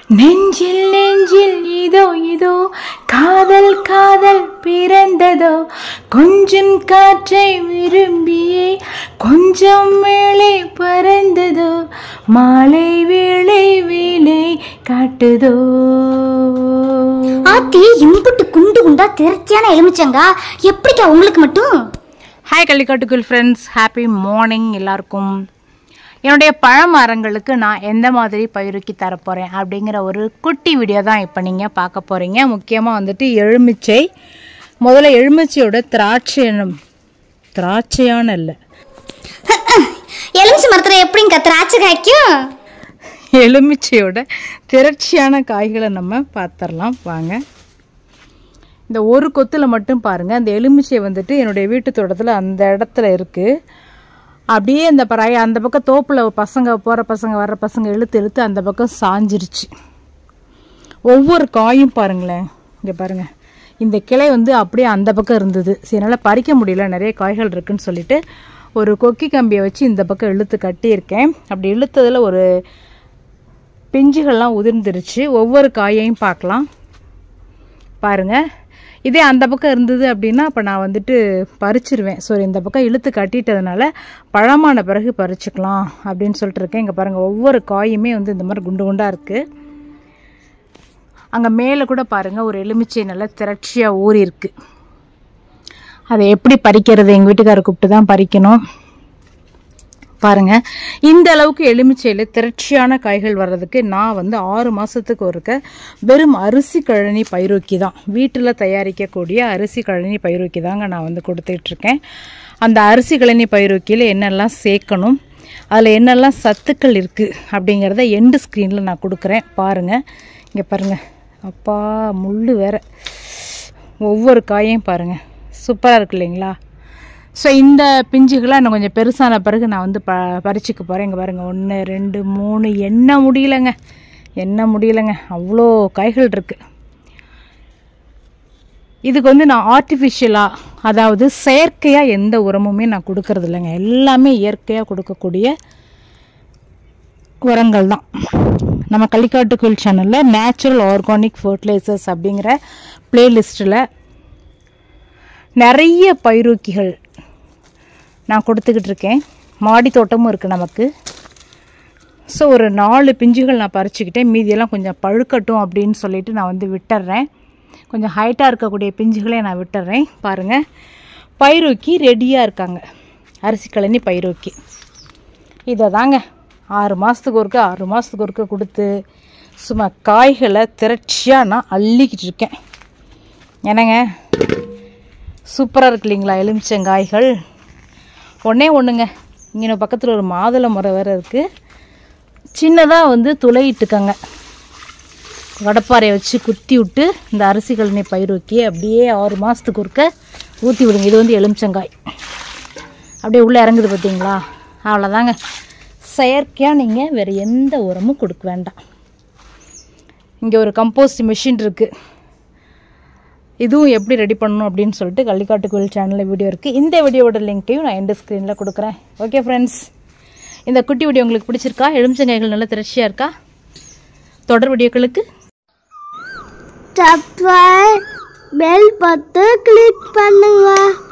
நெஞ்சில் நெஞ்சில் இதோ இதோ காதல் காதல் பிறந்ததோ கொஞ்சம் காற்றை விரும்பியே கொஞ்சம் மேலே பறந்ததோ மாலை வேளை வேலை காட்டுதோ. ஆத்தி இம்புட்டு குண்டு குண்டா திரச்சியான எலுமிச்சங்கா எப்படிக்கா உங்களுக்கு மட்டும்? ஹாய் கள்ளிக்காட்டுக்குள் ஃப்ரெண்ட்ஸ், ஹாப்பி மார்னிங் எல்லாருக்கும். என்னுடைய பழமரங்களுக்கு நான் எந்த மாதிரி பயிருக்கு தரப்போகிறேன் அப்படிங்கிற ஒரு குட்டி வீடியோ தான் இப்போ நீங்கள் பார்க்க போகிறீங்க. முக்கியமாக வந்துட்டு எலுமிச்சை. முதல்ல எலுமிச்சையோட திராட்சையான இல்லை, எலுமிச்சை மரத்தில் எப்படிங்க திராட்சை காய்க்கும்? எலுமிச்சையோட திரட்சியான காய்களை நம்ம பார்த்துடலாம் வாங்க. இந்த ஒரு கொத்தில் மட்டும் பாருங்கள், அந்த எலுமிச்சை வந்துட்டு என்னுடைய வீட்டு தோட்டத்தில் அந்த இடத்துல இருக்குது. அப்படியே அந்த அந்த பக்கம் தோப்பில் பசங்க போகிற பசங்க வர்ற பசங்க இழுத்து இழுத்து அந்த பக்கம் சாஞ்சிருச்சு. ஒவ்வொரு காயும் பாருங்களேன், இங்கே பாருங்கள், இந்த கிளை வந்து அப்படியே அந்த பக்கம் இருந்தது. சரி, என்னால் பறிக்க முடியல, நிறைய காய்கள் இருக்குதுன்னு சொல்லிட்டு ஒரு கொக்கி கம்பியை வச்சு இந்த பக்கம் இழுத்து கட்டியிருக்கேன். அப்படி இழுத்ததில் ஒரு பிஞ்சுகள்லாம் உதிர்ந்துருச்சு. ஒவ்வொரு காயையும் பார்க்கலாம் பாருங்கள். இதே அந்த பக்கம் இருந்தது அப்படின்னா அப்போ நான் வந்துட்டு பறிச்சிருவேன். ஸோ இந்த பக்கம் இழுத்து கட்டிட்டதுனால பழமான பிறகு பறிச்சுக்கலாம் அப்படின்னு சொல்லிட்டு இருக்கேன். இங்கே பாருங்கள், ஒவ்வொரு காயுமே வந்து இந்த மாதிரி குண்டு குண்டாக இருக்குது. அங்கே மேலே கூட பாருங்கள், ஒரு எலுமிச்சை நல்லா திரட்சியாக ஊறி இருக்குது. அதை எப்படி பறிக்கிறது, எங்கள் வீட்டுக்காரரை கூப்பிட்டு தான் பறிக்கணும். பாருங்கள், இந்த அளவுக்கு எலுமிச்சையில் திரட்சியான காய்கள் வர்றதுக்கு நான் வந்து 6 மாதத்துக்கு ஒருக்க வெறும் அரிசி கழனி பயிரோக்கி தான், வீட்டில் தயாரிக்கக்கூடிய அரிசி கழனி பயிரோக்கி தாங்க நான் வந்து கொடுத்துட்ருக்கேன். அந்த அரிசி கழனி பயிரோக்கியில் என்னெல்லாம் சேர்க்கணும், அதில் என்னெல்லாம் சத்துக்கள் இருக்குது அப்படிங்கிறத எண்டு ஸ்க்ரீனில் நான் கொடுக்குறேன் பாருங்கள். இங்கே பாருங்கள், அப்பா முள் வேறு, ஒவ்வொரு காயையும் பாருங்கள், சூப்பராக இருக்கு இல்லைங்களா? ஸோ இந்த பிஞ்சுகளாக இன்னும் கொஞ்சம் பெருசான பிறகு நான் வந்து பறிச்சுக்க போகிறேன். இங்கே பாருங்கள், 1 2 3 எண்ண முடியலைங்க, அவ்வளோ காய்கள் இருக்குது. இதுக்கு வந்து நான் ஆர்டிஃபிஷியலாக, அதாவது செயற்கையாக எந்த உரமுமே நான் கொடுக்கறது இல்லைங்க. எல்லாமே இயற்கையாக கொடுக்கக்கூடிய உரங்கள் தான். நம்ம கள்ளிக்காட்டுக்குள் சேனலில் நேச்சுரல் ஆர்கானிக் ஃபர்டிலைசர்ஸ் அப்படிங்கிற பிளேலிஸ்ட்டில் நிறைய பயிரூக்கிகள் நான் கொடுத்துக்கிட்டு இருக்கேன். மாடி தோட்டமும் இருக்குது நமக்கு. ஸோ ஒரு 4 பிஞ்சுகள் நான் பறிச்சுக்கிட்டேன். மீதியெல்லாம் கொஞ்சம் பழுக்கட்டும் அப்படின்னு சொல்லிட்டு நான் வந்து விட்டுறேன். கொஞ்சம் ஹைட்டாக இருக்கக்கூடிய பிஞ்சுகளே நான் விட்டுறேன். பாருங்கள், பயிரூக்கி ரெடியாக இருக்காங்க, அரிசி கழனி பயிரூக்கி. இதை தாங்க 6 மாதத்துக்கு ஒருக்க கொடுத்து சும்மா காய்களை திரட்சியாக நான் அள்ளிக்கிட்டு இருக்கேன். என்னங்க சூப்பராக இருக்கு இல்லைங்களா எலுமிச்சங்காய்கள்? ஒன்றுங்க, இங்கே பக்கத்தில் ஒரு மாதுளை மரம் வேறு இருக்குது. சின்னதாக வந்து துளையிட்டுக்கங்க, வடப்பாறையை வச்சு குத்தி விட்டு இந்த அரிசி கழனி பயிரோக்கி அப்படியே 6 மாதத்துக்கு ஒருக்க ஊற்றி விடுங்க. இது வந்து எலுமிச்சங்காய் அப்படியே உள்ளே இறங்குது பார்த்தீங்களா? அவ்வளோதாங்க. செயற்கையாக நீங்கள் வேறு எந்த உரமும் கொடுக்க வேண்டாம். இங்கே ஒரு கம்போஸ்ட் மிஷின் இருக்குது, இதுவும் எப்படி ரெடி பண்ணணும் அப்படின்னு சொல்லிட்டு கள்ளிக்காட்டுக்குள் சேனலில் வீடியோ இருக்குது. இந்த வீடியோவோட லிங்க்கையும் நான் எண்டு ஸ்க்ரீனில் கொடுக்குறேன். ஓகே ஃப்ரெண்ட்ஸ், இந்த குட்டி வீடியோ உங்களுக்கு பிடிச்சிருக்கா? எலுமிச்சங்காய்கள் நல்லா திரட்சியாக இருக்கா? தொடர் வீடியோக்களுக்கு பெல் பட்டன் கிளிக் பண்ணுங்க.